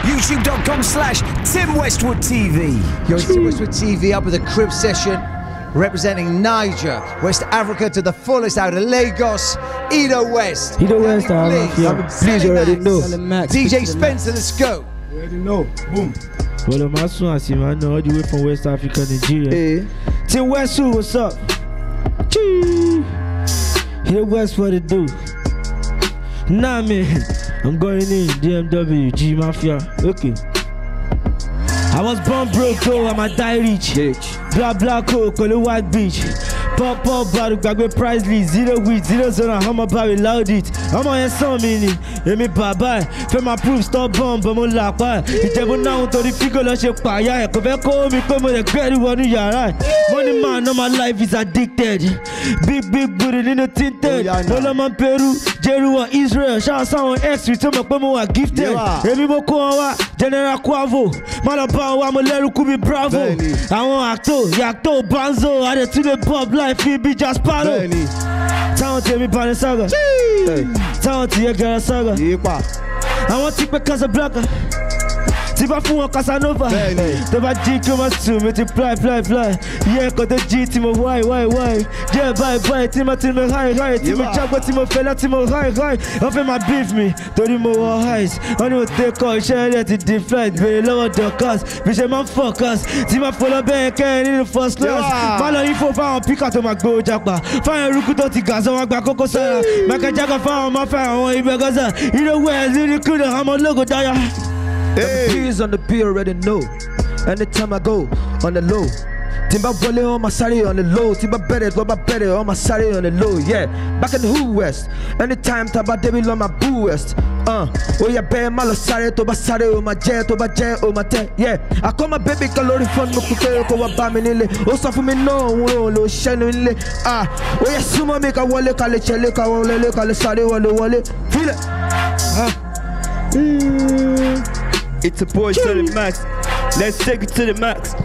YouTube.com/Tim Westwood TV. Yo, it's Tim Westwood TV up with a crib session representing Niger, West Africa to the fullest out of Lagos. Idowest. Idowest, please, you already know. DJ Spencer, let's go. You already know. Boom. Well, I'm also I know all the way from West Africa, Nigeria. Hey. Tim Westwood, what's up? Gee. Here West, what it do? Nah, man, I'm going in DMW, G Mafia. Okay. I was born broke, though, I'm a die rich. Blah blah coke on the white beach. Pop bottle, gbagbe price list. 0 weed, 0 zone, how my body loud it. I'm on your son meaning. Let me bye bye. Fẹ́ my proof stop bomb, but mo la pa. Ìjẹ̀bú náà torí fígò lọ ṣe pààyà. Kò fẹ́ kó mi pé mo lè gbẹ́rù wọnú yàrá. Money man, all my life is addicted. Big booty nínú tinted. Mo lọ mọ Peru, Jeru or Israel. Ṣáà sáwọn ex rí tó mọ̀ pé mo wà gifted. Èmi mo kó wọn wá, General Quavo. Má lọ bá wọn wá, mo lẹ́rù kú mi bravo. Àwọn acto, yàtọ̀ banzo. Adé tún lè pop life fi bí Jasparo. Táwọn tèmi Bani Saga. Táwọn tí yẹ Gara Saga. Àwọn tí pé Casablanca. Tí bá fún wọn Casanova. Tó bá jí kí wọ́n sùn mi ti fly. Yẹ kò tó jí tí mo why. Jẹ́ báyìí tí mo high. Tí mo jágbó tí mo fẹ́lẹ́ tí mo high. Wọ́n fẹ́ máa beef mi torí mo wọ highs. Wọ́n ní mo take call iṣẹ́ rẹ̀ ti di flight. Bèrè lọ́wọ́ Dorcas. Bí ṣe máa ń focus. Tí máa fọlọ́ bẹ́ẹ̀ kẹ́rin nínú first class. Má lọ info fáwọn píkà tó máa gbowó japa. Fáwọn eruku tó ti gà sọ wọn gba kókó sára. Michael Jackson fáwọn máa fẹ́ àwọn ibẹ̀ gọ́sà. Idowest lírí kúrò àmọ́ lógo dáyà. Hey. The P's on the P already know. Anytime I go on the low, Timba Wale on my side on the low. Timba better on my side on the low. Yeah, back in the Who West. Anytime Taba Damibliz on my Boo West. Oh yeah, bear malo sare to basare on my jet on my te. Yeah, I call my baby caloric fun mo kuke ko wa ba mi nile. O sọ fún mi no wo lo shenu nile. Oh yeah, sumo mi ka wọlé ka le chele ka wọlé ka le sare wọlé. Feel it. It's a boy Selimax. Let's take it to the max.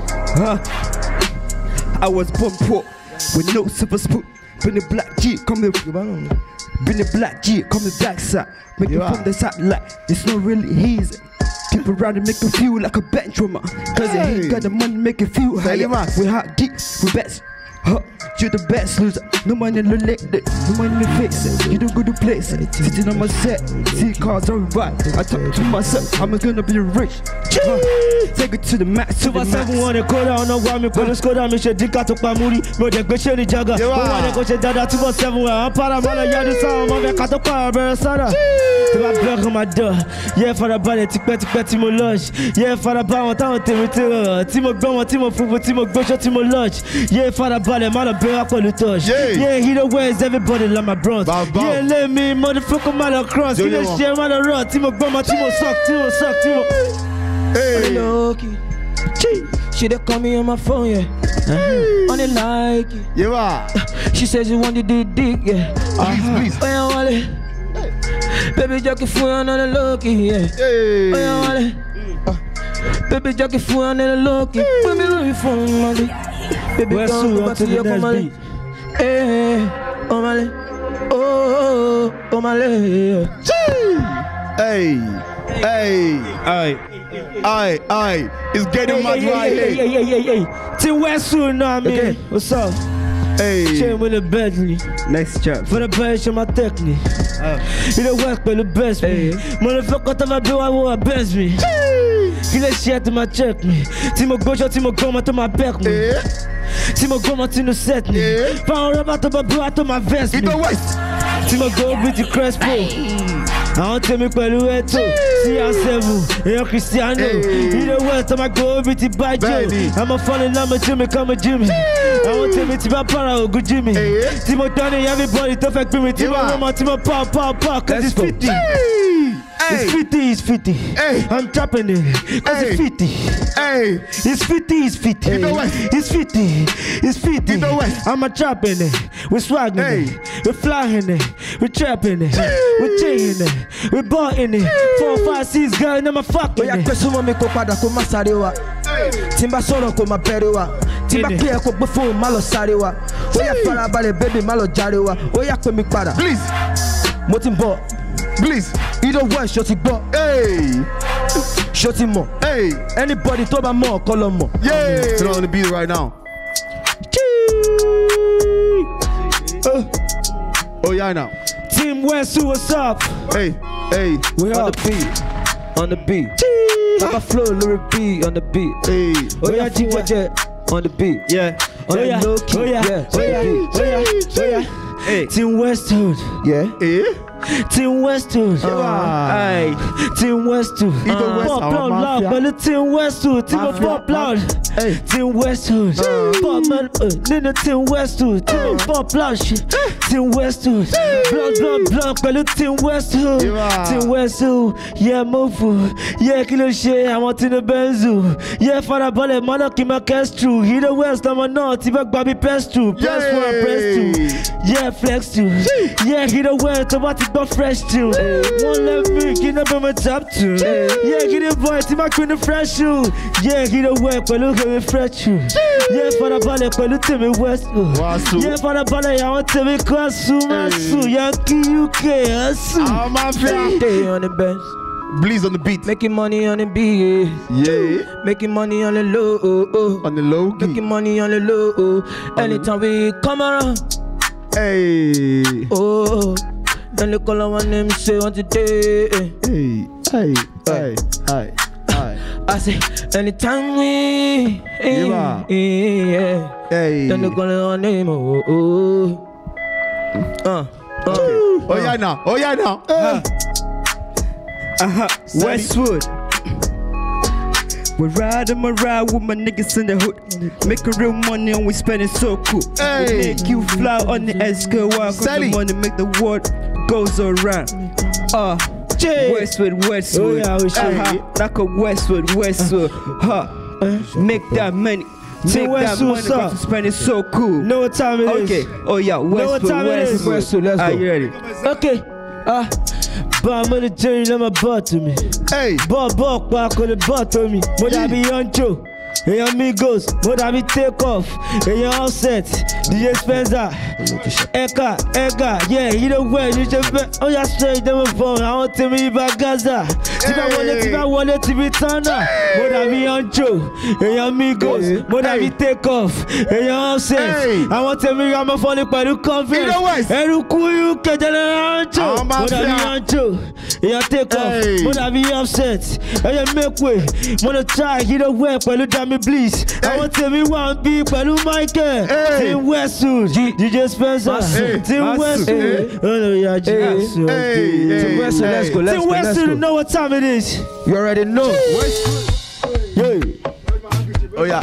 I was born poor with no silver spoon. Bring the black G, come the black side. Make it from the side like it's not really easy. People around and make it feel like a bench drummer. Cause they ain't got the money, make it feel higher. We hot deep, we best. You're the best loser. No money in the leg, no money in the face. You don't go to places. Sitting on my set, see cars on right. I talk to myself, I'm gonna be rich. Take it to the max. Super 7-1 kó down no wá mi pẹ̀lú skoda mi ṣe díkà tó pa múrí. Mo dẹ̀ gbé ṣé ní jaga. Mo wà ní kò ṣe dáadáa 247 àwọn para mọ́lẹ̀ yádu sáwọn ọmọ bẹ́ẹ̀ ká tó pa àbẹ̀rẹ̀ sára. Tí wàá bẹ́ẹ̀ kọ́ máa dọ̀. Yẹ farabalẹ̀ tipẹ́tipẹ́ tí mo lodge. Yẹ farabá wọn táwọn tèmi ti rọ̀. Tí mo gbọ́ wọn tí mo funfun tí mo gbóṣọ́ tí mo lodge. Yẹ farabalẹ̀ má lọ bẹ́ẹ̀ wá pẹ̀lú touch. Yeah, Idowest, everybody like my bros. Yeah, let me motherfucker mal across. Kí lè ṣe má lọ rọ̀ tí mo gbọ́ mọ tí mo suck. Hey. Loki. She dey call me on my phone, yeah. On the like it. Yeah. She says you want the dick, yeah. Please. Oh yeah, Wale. Baby, jockey fool on the Loki, yeah. Oh yeah, Wale. Baby, jockey fool on the Loki. Baby, love you for me, baby, go back to your Mali. Hey, oh Mali. Oh Mali. Hey. It's getting mad right here. Tim Westwood, know what I mean? What's up? Hey. Chain with the Bentley. Next chap. For the best, my technique. Idowest for the best me. Motherfucker, tava be wa best me. Kí lè ṣe to my check me. Tí mo gbóṣọ́ tí mo gbọ́mọ tó máa back me. Tí mo gbọ́mọ tí no set me. Fáwọn rọ́bà tó bá búra tó máa vest me. Tí mo go with the Crespo. Àwọn tèmi pẹ̀lú ẹ̀tọ́. CR7, èèyàn Cristiano. Idowest tó máa go with the Bajo. I'ma fall in love with Jimmy, come with Jimmy. Àwọn tèmi tí bá para ògùn Jimmy. Tí mo tán ní everybody tó fẹ́ gbé mi. Tí mo rọ́mọ tí mo pa. Cause it's 50. It's 50. Hey. I'm trapping it. Cause it's 50. Hey. It's 50. It's 50. It's 50. I'm a trapping it. We're swagging it. We're flying it. We're trapping it. We're chaining it. We're boughting it. 4, 5, 6 girl, I'm a fucking it. Oya kwesu mo mi ko padà kó má sáré wa. Timba sọ̀rọ̀ kó má bẹ̀rẹ̀ wa. Timba pé ẹ kó gbé fóònù má lọ sáré wa. Oya farabalẹ̀ baby má lọ jàre wa. Oya pè mí padà. Please. Mo ti ń bọ̀. Please. Idowest ṣó ti gbọ́. Hey. Shorty mo. Hey. Anybody talk about more, call them more. Yeah. Throw on the beat right now. Oh yeah now. Team Westwood, what's up? Hey, hey. We on the beat. On the beat. Papa flow, lyric beat on the beat. Hey. Oh yeah, G on the beat. Yeah. Oh yeah, oh yeah, oh yeah, oh yeah, oh yeah. Hey. Team Westwood. Yeah. Yeah. Team Westwood. Aye. Team Westwood. Pop loud, loud, but the Team Westwood. Team of pop loud. Team Westwood. Pop man, Nina Team Westwood. Team of pop loud shit. Team Westwood. Blanc, but the Team Westwood. Team Westwood. Yeah, move. Yeah, kilo shit. I'm out in the benzo. Yeah, father ballet, mother keep my cast true. Idowest, I'm a not. If I grab me press two. Press one, press two. Yeah, flex two. Yeah, Idowest, I'm about but fresh too. One left me, get up on my top too. Yeah, get it boy, to my queen of fresh shoe. Yeah, get a work, but look at me fresh shoe. Yeah, for the ballet, but look at me West. Yeah, for the ballet, I want to be cross to my suit. Yankee UK, I'm my friend. Stay on the bench. Bleeze on the beat. Making money on the beat. Yeah. Making money on the low. On the low key. Making money on the low. Anytime we come around. Hey. Oh. And look all I want them say on today. Hey, hey, hey, hey, hey. I say, anytime we, yeah. Hey. Then look all I want them, Okay. Oh yeah now, oh yeah now. Westwood. We ride with my niggas in the hood. Making real money and we spend it so cool. Hey. We make you fly on the escalator. Cause the money make the world goes around. Westwood. Oh yeah, we should. Like a Westwood. Make that money. Make that money, but spend it so cool. Know what time it is? Okay. Oh yeah, Westwood. Let's go. Are you ready? Okay. But I'm journey, let my butt to me. Hey. Back on the butt to me. What I be on Joe? Hey amigos, what I be take off? Hey all set, DJ Spencer, Eka, yeah, Idowest, you just bet. Oh yeah, straight them phone. I want to me about Gaza. If I want it to be Tana. What I be on Joe? Hey amigos, what I be take off? Hey all set. I want to me I'm a funny by the conference. Hey you can on Joe. What I be on Joe? Hey I take off. What I be upset? Hey make way. Wanna try Idowest, but look Damibliz. I want to be one big pẹ̀lú Michael. Team Westwood, DJ Spencer. Team Westwood. Oh no, yeah, Team Westwood, let's go. Team Westwood, know what time it is. You already know. Oh yeah.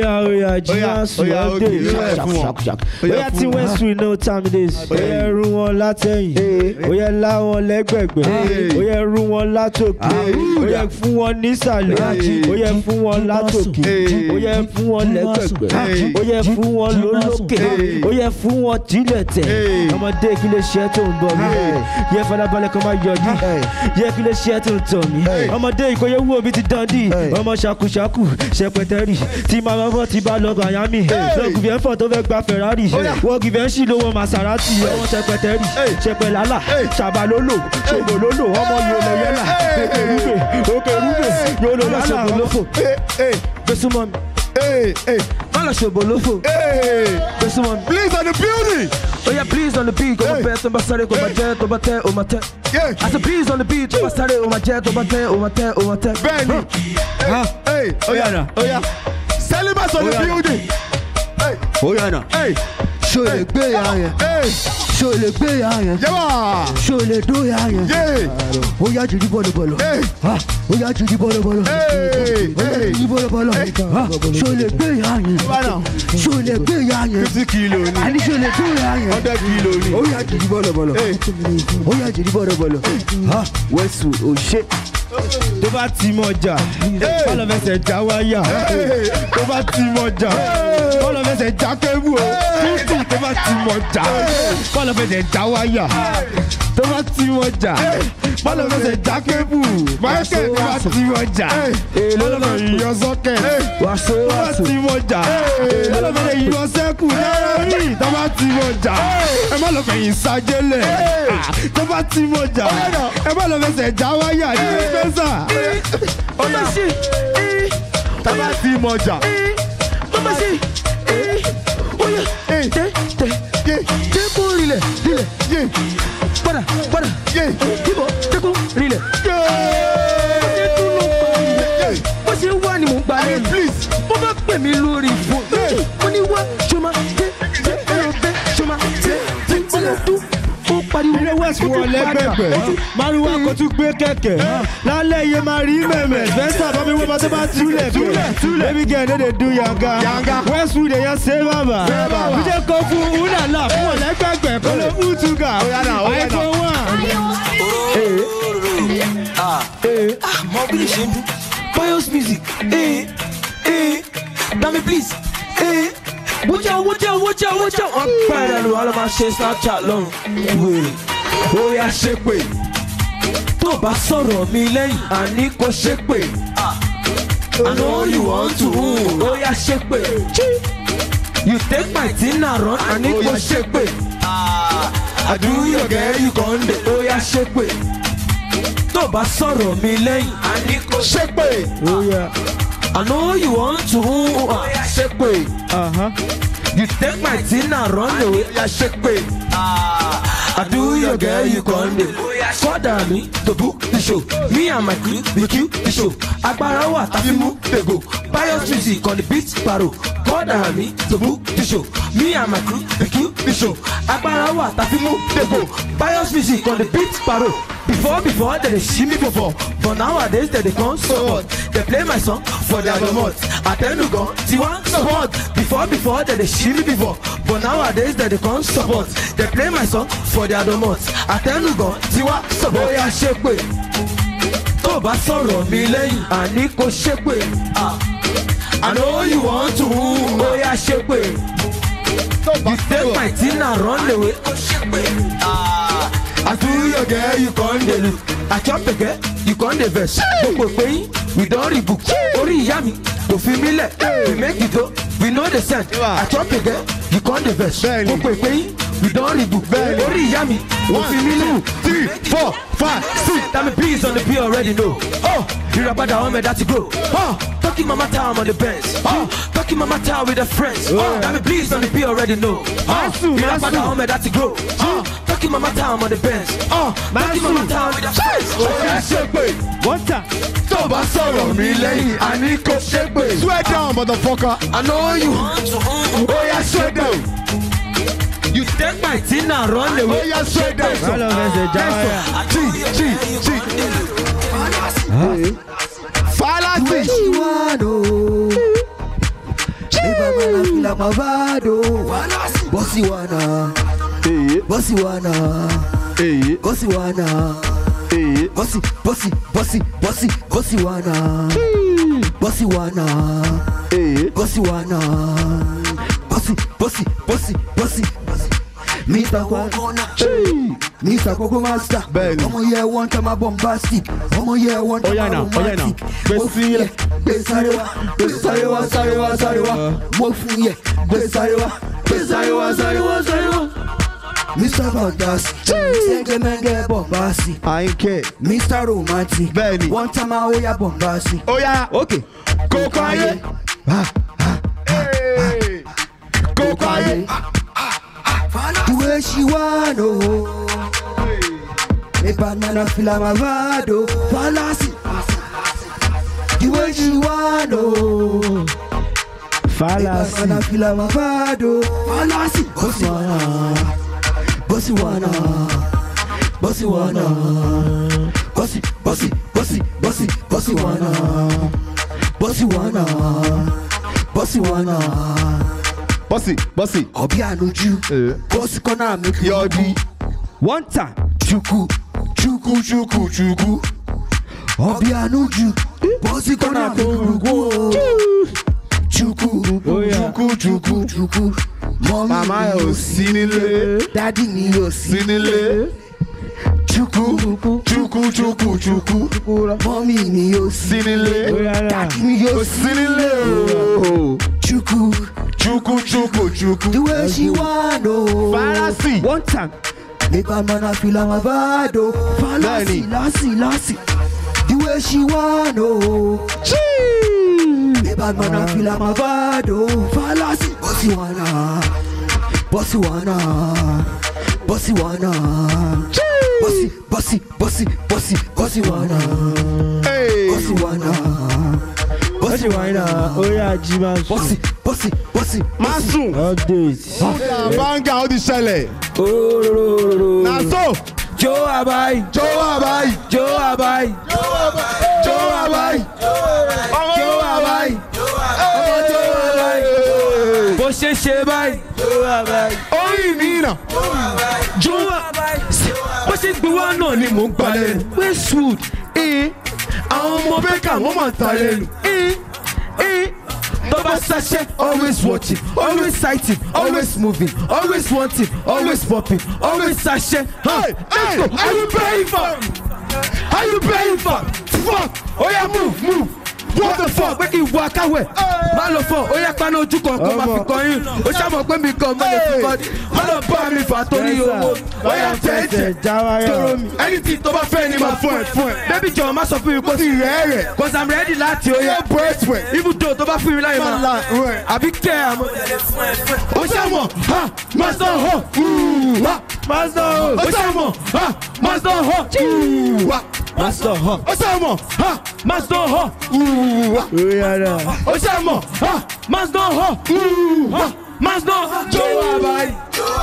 Team Westwood, know what time it is. Oh yeah, run one látẹ̀yìn. Oh yeah, la one lẹ́gbẹ̀gbẹ̀. Oh yeah, run one látòkè. Oh yeah, fún wọn nísàlẹ̀. Oh yeah, fún wọn látòkè. Oh yeah, fún wọn lẹ́gbẹ̀gbẹ̀. Oh yeah, fún wọn lólókè. Oh yeah, fún wọn tìlẹ̀tẹ̀. Ọmọdé kí lè ṣe tó ń bọ̀ mí. Yẹ fọlábalẹ̀ kọ́ máa yọjú. Yẹ kí lè ṣe tó ń tọ̀ mí. Ọmọdé ìkọyẹ wú omi ti dán-dì. Ọmọ ṣàkúṣàkú ṣẹpẹtẹrì. Tí màmá bọ́ ti bá lọ Miami. Lọ́gùn bí ẹ̀ ń fọ̀ tó fẹ́ gba Ferrari. Wọ́n kì í fẹ́ ṣì lówó Maserati. Ọmọ ṣẹpẹtẹrì. Ṣẹpẹlálà. Ṣàbàlólò. Ṣògbòlólò. Ọmọ yòlò yẹ́là. Òkèrúbè. Yòlò lọ́sọ̀ bolófò. Gbèsùmọ̀ mi. Má lọ ṣògbòlófò. Gbèsùmọ̀ mi. Please on the building. Oh yeah, please on the beat. Go my bed, to my side, go my jet, to my te, oh my te. I said please on the beat, to my side, oh my jet, oh my te, oh my te, oh my te. Benny. Hey. Oh yeah. Selimax on the building. Hey. Oh yeah now. Hey. Show le gbé ya yẹn. Show le gbé ya yẹn. Show le do ya yẹn. Ó yá jìdí bọ́lọ̀bọ́lọ̀. Ó yá jìdí bọ́lọ̀bọ́lọ̀. Ó yá jìdí bọ́lọ̀bọ́lọ̀. Show le gbé ya yẹn. Show le gbé ya yẹn. 50 kilo ni. Àní show le do ya yẹn. 100 kilo ni. Ó yá jìdí bọ́lọ̀bọ́lọ̀. Ó yá jìdí bọ́lọ̀bọ́lọ̀. Westwood ò ṣe. Tó bá ti mọ̀jà, bọ́lọ̀ fẹsẹ̀ já wáyà. Tó bá ti mọ̀jà, bọ́lọ̀ fẹsẹ̀ já kébù o. Tó bá ti mọ̀jà, bọ́lọ̀ fẹsẹ̀ já wáyà. Tó bá ti mọ̀jà, bọ́lọ̀ fẹsẹ̀ já kébù. Michael tó bá ti mọ̀jà, bọ́lọ̀ fẹsẹ̀ yọ sọ́kẹ̀. Tó bá ti mọ̀jà, bọ́lọ̀ fẹsẹ̀ yọ sẹ́kù. Tó bá ti mọ̀jà, ẹ má lọ fẹ̀yìn sájẹ́lẹ̀. Tó bá ti mọ̀jà, ẹ má lọ fẹsẹ̀ já wáyà. Tabati Moja. Mama say, oh yeah, take on relay, para, take on relay. What's your one in my please? Mama pay me lori phone. Money what? Chuma, ilé Westwood lẹ́gbẹ̀gbẹ̀ Márùwá kò tún gbé kẹ̀kẹ́ lálẹ́ yẹ máa rí mẹ̀mẹ̀ fẹ́sà bá mi wọ́n bá tó bá túlẹ̀ baby girl no dey do yanga Westwood èèyàn ṣe bàbà bíjẹ́ kó fún unala fún ọ̀lẹ́gbẹ̀gbẹ̀ kó ló fún túgà iPhone 1. Mọ bí lè ṣe ń dún Pious music Damibliz watch out. I'm proud of all of my shit. Snapchat long. Oh yeah, shake way. Tó bá sọ̀rọ̀ mi lẹ́yìn, àní kò shake way. I know you want to. Oh yeah, shake way. You take my thing and run, àní kò shake way. I do your girl, you gone there. Oh yeah, shake way. Tó bá sọ̀rọ̀ mi lẹ́yìn, àní kò shake way. Oh yeah. I know you want to. Oh yeah, shake way. You take my thing and run away, yeah, shake way. I do your girl, you gone there. Father me to book the show. Me and my crew, we kill the show. Agbára wa ta fi mú pego. Pious music on the beat paro. Father me to book the show. Me and my crew, we kill the show. Agbára wa ta fi mú pego. Pious music on the beat paro. Before they see me before, but nowadays they come support. They play my song for their remote. I tell you go, Tiwa support. Before they see me before, but nowadays they come support. They play my song for their remote. I tell you go, Tiwa support. Oh yeah, shake way. Tó bá sọ̀rọ̀ mi lẹ́yìn, àní kò shake way. I know you want to. Oh yeah, shake way. You take my thing and run away. I do your girl, you can't dey look. I chop the girl, you can't dey vex. We don't rebook. Ori ìyá mi, kò fi mí lẹ̀. We make it go, we know the sense. I chop the girl, you can't dey vex. We don't rebook. Ori ìyá mi, kò fi mí lẹ̀. 3, 4, 5, 6. Damibliz on the beat already know. Oh, you rap that homie that you grow. Oh, talking mama time on the bench. Oh, talking mama time with the friends. Oh, Damibliz on the beat already know. Oh, you rap that homie that you grow. Oh, talking mama time on the bench. Oh, talking mama time with the friends. Oh yeah, shake way. One time. Tó bá sọ̀rọ̀ mi lẹ́yìn, àní kò shake way. Swear down, motherfucker. I know you want to. Oh yeah, swear down. You take my thing and run away. Oh yeah, swear down. Hello, Mr. Jaya. Fallacy. Mr. Coco Master, ọmọ yẹ wọn tẹ́ ma bombastic, ọmọ yẹ wọn tẹ́ ma romantic. Mo fún yẹ, gbé sáré wá, mo fún yẹ, gbé sáré wá. Mr. Fantastic, Mr. Bombastic, Mr. Romantic, one time I oya bombastic. Oya, okay. Coco ayé, Coco ayé. The way she want, oh, a banana feel like my vado, fallacy. The way she want, oh, Fallacy. banana feel like my vado, fallacy. Bossy wanna, bossy wanna, bossy wanna. Bossy. Obi anuju, bossy corner make you Yodi. One time. chuku. Obi anuju, bossy corner make you go. Chuku. Mama ò sí nílé, Daddy mi ò sí nílé. Chuku. Mommy mi ò sí Nílé. Daddy mi ò sí Nílé o. Chuku. Chuku. The way she want, oh, Fallacy. One time. make a man a feel like my vado, fallacy, lassie. The way she want, oh, bad man, I feel I'm a bad, oh. Fallacy, bossy wanna. Bossy wanna. Bossy wanna. Bossy wanna. Hey. Bossy wanna. Bossy wanna. Oh yeah, Jima. Bossy. Masun. Update. Banga all the shele. Na so. Joe Abai. Bó ṣe ṣe báyìí. Oyin mi na. Joe Abai. Bó ṣe gbé wá náà ni mò ń gbalẹ̀. Westwood. Àwọn ọmọ bẹ́ẹ̀kà wọ́n máa ta lẹ́nu. Baba Sasha, always watching, always sighting, always moving, always wanting, always popping, always Sasha. Hey, Let's go. Are you paying for? Fuck! Oh yeah, move! What the fuck? Make it walk away. Malo for, oh yeah, pano ojú kan kó máa fi kọrin. Ó ṣàmọ̀ pé mi kan mọ́lẹ̀ fi kọ́ni. Má lọ bá mi fà torí owó. Ó yà tẹ́tẹ́. Toro mi. Anything tó bá fẹ́ ni máa fún ẹ. Baby jọ̀ọ́ má sọ fún mi kó sì rẹ̀. Cause I'm ready láti ó yẹ. Even though tó bá fún mi láyé máa. Àbí kẹ́ àmọ́. Ó ṣàmọ̀, Master Ho. Master Ho. Ó ṣàmọ̀, Master Ho. Master Ho. Ó ṣàmọ̀, Master Ho. Ó ṣàmọ̀, Master Ho. Master Ho. Joe Abai.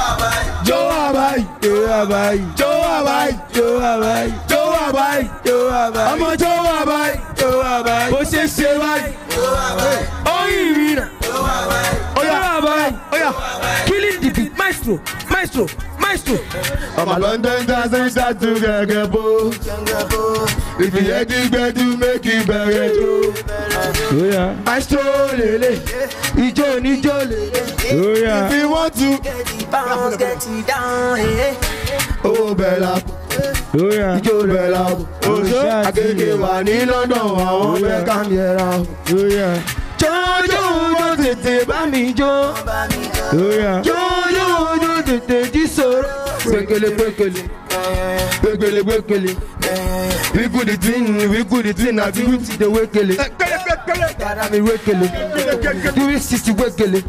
Ọmọ Joe Abai. Bó ṣe ṣe báyìí. Oyin mi nà. Joe Abai. Killing the beat. Maestro. ọmọ London dancing start to gẹ́gẹ́ bó. If you hear the gbedu make you bẹ̀rẹ̀ jó. Maestro lele. Ijó níjó lele. If you want to. Bounce, get it down, Oh Bella. Ijó Bella. Agége wà ní London àwọn fẹ́ ká mi ẹ̀ra. Jọjọ tètè bá mi jó. Jọjọ tètè jí sọ̀rọ̀. Pékélé. We good the thing, na we good the wékélé. Dada mi wékélé. 360 wékélé.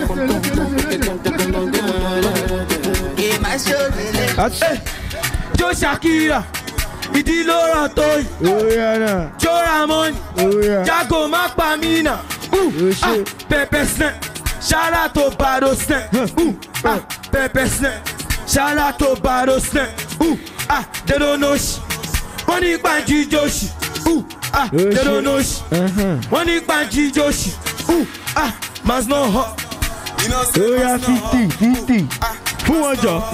Jo Shakira. Ìdí ló ràn tó yìí. Jo Ramon. Jago má pa mí nà. Pepper snap. Shout out to Bado snap. Pepper snap. Shout out to Bado snap. They don't know shit. Wọ́n ní Gbanji Joshi. They don't know shit. Wọ́n ní Gbanji Joshi. Man's no hot. Oya 50. Fún ọjọ́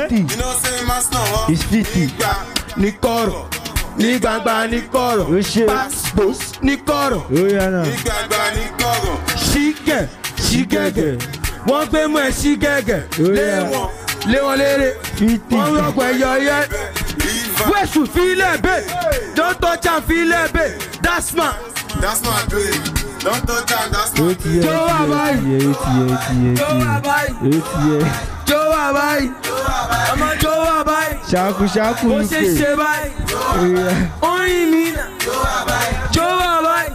is 50. Ní kọ̀rọ̀, ní gbangba ní kọ̀rọ̀. Passpos ní kọ̀rọ̀. Ní gbangba ní kọ̀rọ̀. Ṣígẹ̀gẹ̀. Wọ́n gbé mú ẹ̀ ṣígẹ̀gẹ̀. Lé wọn léré. Wọ́n rọ̀pọ̀ ẹ̀yọ yẹ. Westwood fílẹ̀ bẹ́ẹ̀. Don't touch am fílẹ̀ bẹ́ẹ̀. That's my baby. Don't touch am, that's my baby. Joe Abai. Ọmọ Joe Abai. Ṣàkú Bó ṣe ṣe báyìí. Oyin mi nà. Joe Abai.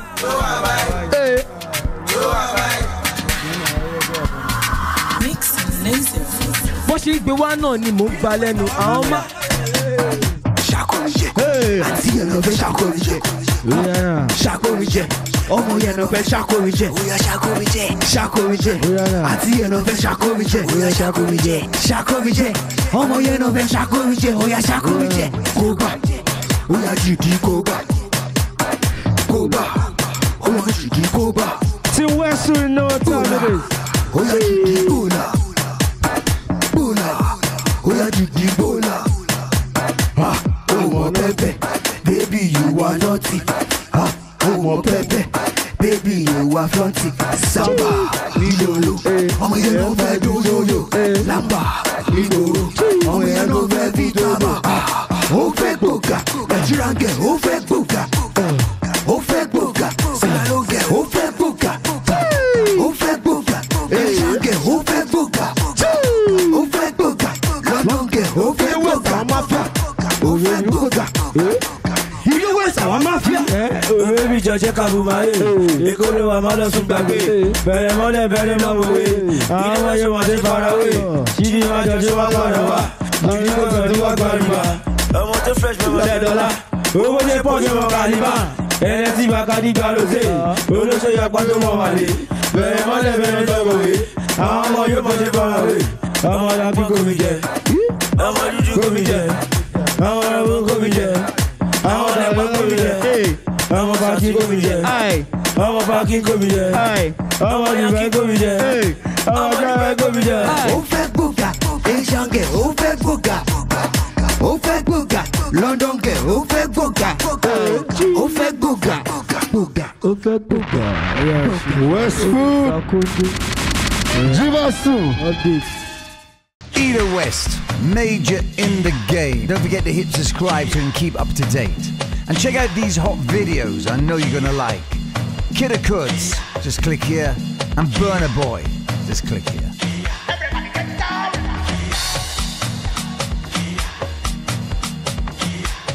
Bó ṣe gbé wá náà ni mò ń gba lẹ́nu àwọn má. Ṣàkóríjẹ. Àti yẹn lọ fẹ́ ṣàkóríjẹ. Ṣàkóríjẹ. Ọmọ yẹn lọ fẹ́ ṣàkóríjẹ. Oya ṣàkóríjẹ. Àti yẹn lọ fẹ́ ṣàkóríjẹ. Oya ṣàkóríjẹ. Ọmọ yẹn lọ fẹ́ ṣàkóríjẹ. Oya ṣàkóríjẹ. Kó gbà. Oya jìdí kó gbà. Oya jìdí kó gbà. Ti Westwood know what time it is. Oya jìdí bọ́lá. Oya jìdí bọ́lá. Ọmọ pẹ́pẹ́, baby you are naughty. Ọmọ pẹ́pẹ́, baby you are flaunty. Samba nílòlò, ọmọ yẹn ló fẹ́ dúróyò. Lamba nílòrò, ọmọ yẹn ló fẹ́ fi tábà. Ó fẹ́ gbòógà, Nigerian girl ó fẹ́ gbòógà. Ó fẹ́ gbòógà, Sinalo girl ó fẹ́ gbòógà. Ó fẹ́ gbòógà, Nigerian girl ó fẹ́ gbòógà. Ó fẹ́ gbòógà, London girl ó fẹ́ gbòógà. Ìlú West àwọn máfíà. Baby jọ ṣe kàbùmáyé. Èkó ló wà má lọ sùn gbàgbé. Bẹ̀rẹ̀ mọ́lẹ̀ bẹ̀rẹ̀ mọ́ wòwe. Àwọn ọmọ yóò máa ṣe farawé. Ṣídì máa jọ ṣé wá padà wá. Ṣídì kò sọ tí wá gbàdúrà. Ọmọ tó fresh mọ́ $10. Owó ṣe pọ̀ ṣe mọ̀ kàlíbà. Ẹnẹ tí Bàkàdí gbà ló ṣe. Olóṣè yapa tó mọ̀ wálé. Bẹ̀rẹ̀ mọ́lẹ̀ bẹ̀rẹ̀ tọ́ wòwe. Àwọn ọmọ yóò máa ṣe farawé. Ọmọ làbí kò mi jẹ. Ọmọ dúdú kò mi jẹ. Àwọn ọmọ kò mi jẹ. Àwọn ọmọ kò mi jẹ. Ọmọ Bàkí kò mi jẹ. Ọmọ Bàkí kò mi jẹ. Ọmọ Dìbẹ́ kò mi jẹ. Ọmọ Dìbẹ́ kò mi jẹ. Ó fẹ́ gbóga, Asian girl, ó fẹ́ gbóga. Ó fẹ́ gbóga, London girl, ó fẹ́ gbóga. Ó fẹ́ gbóga, gbóga. Ó fẹ́ gbóga. Westwood. Jivasu. Idowest, major in the game. Don't forget to hit subscribe so you can keep up to date. And check out these hot videos I know you're gonna like. Kidda Kuds, just click here. And Burner Boy, just click here.